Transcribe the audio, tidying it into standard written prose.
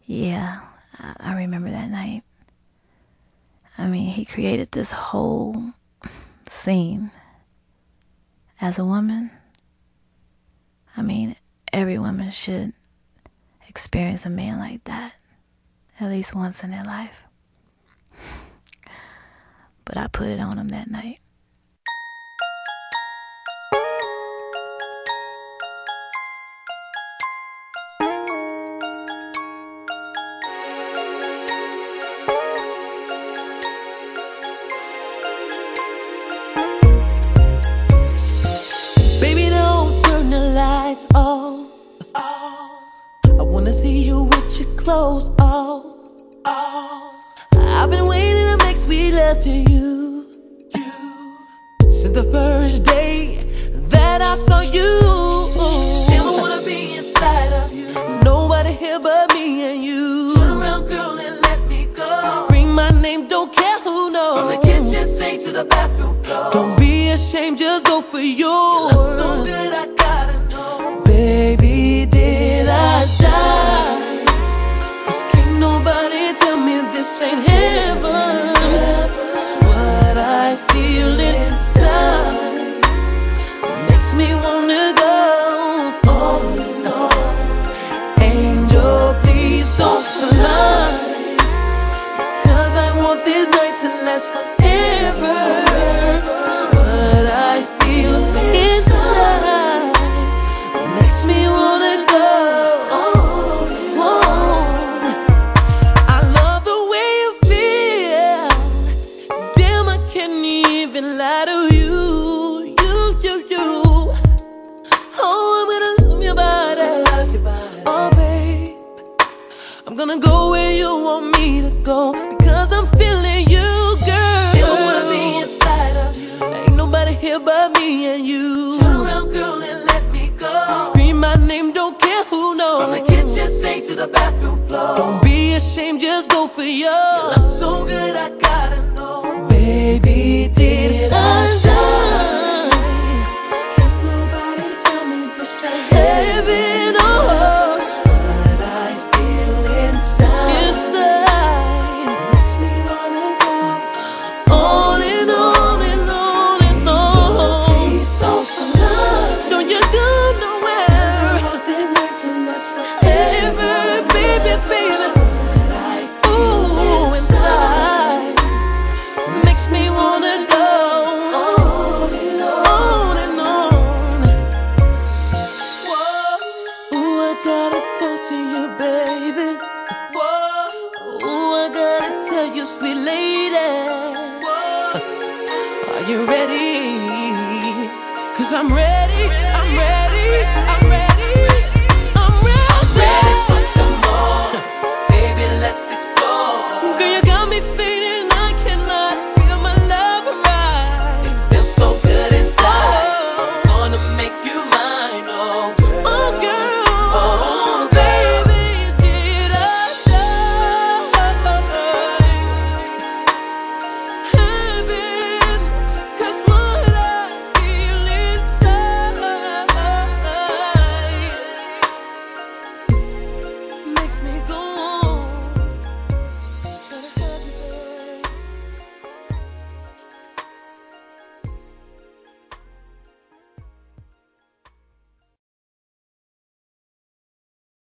Yeah, I remember that night. I mean, he created this whole scene. As a woman, I mean, every woman should experience a man like that at least once in their life. But I put it on him that night. Baby, don't turn the lights off. I wanna see you with your clothes off. I've been waiting to make sweet love to you since the first day that I saw you. And I wanna be inside of you. Nobody here but me and you. Turn around, girl, and let me go. Scream my name, don't care who knows. From the kitchen sink to the bathroom floor. Don't be ashamed, just go for yours. You look so good, I gotta know. Baby, did I die? 'Cause can't nobody tell me this ain't heaven. It's what I feel inside makes me wanna go. Oh no, angel, please don't fly, 'cause I want this night to last forever. It's what I feel inside makes me wanna go. I love the way you feel. Damn, I can't even lie to you. Oh, I'm gonna love your body. Oh, babe, I'm gonna go where you want me to go, because I'm feeling you, girl. I wanna be inside of you. Ain't nobody here but me and you. Turn around, girl, and let me go. Scream my name, don't care who knows. From the kitchen sink to the bathroom floor. Don't be ashamed, just go for yours.